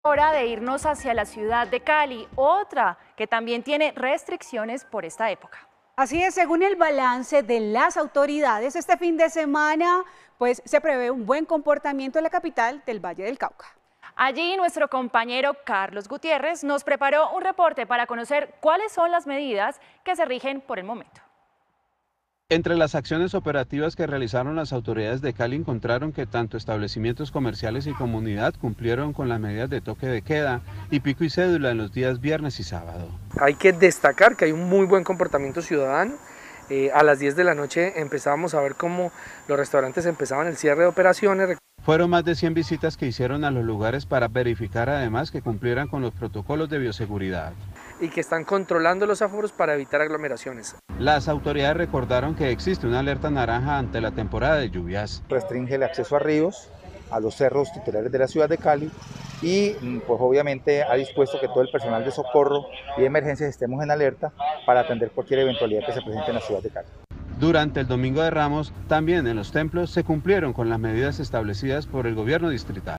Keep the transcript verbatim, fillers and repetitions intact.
Hora de irnos hacia la ciudad de Cali, otra que también tiene restricciones por esta época. Así es, según el balance de las autoridades, este fin de semana pues, se prevé un buen comportamiento en la capital del Valle del Cauca. Allí nuestro compañero Carlos Gutiérrez nos preparó un reporte para conocer cuáles son las medidas que se rigen por el momento. Entre las acciones operativas que realizaron las autoridades de Cali encontraron que tanto establecimientos comerciales y comunidad cumplieron con las medidas de toque de queda y pico y cédula en los días viernes y sábado. Hay que destacar que hay un muy buen comportamiento ciudadano. Eh, a las diez de la noche empezábamos a ver cómo los restaurantes empezaban el cierre de operaciones. Fueron más de cien visitas que hicieron a los lugares para verificar además que cumplieran con los protocolos de bioseguridad. Y que están controlando los aforos para evitar aglomeraciones. Las autoridades recordaron que existe una alerta naranja ante la temporada de lluvias. Restringe el acceso a ríos, a los cerros titulares de la ciudad de Cali y pues obviamente ha dispuesto que todo el personal de socorro y de emergencias estemos en alerta para atender cualquier eventualidad que se presente en la ciudad de Cali. Durante el Domingo de Ramos, también en los templos se cumplieron con las medidas establecidas por el gobierno distrital.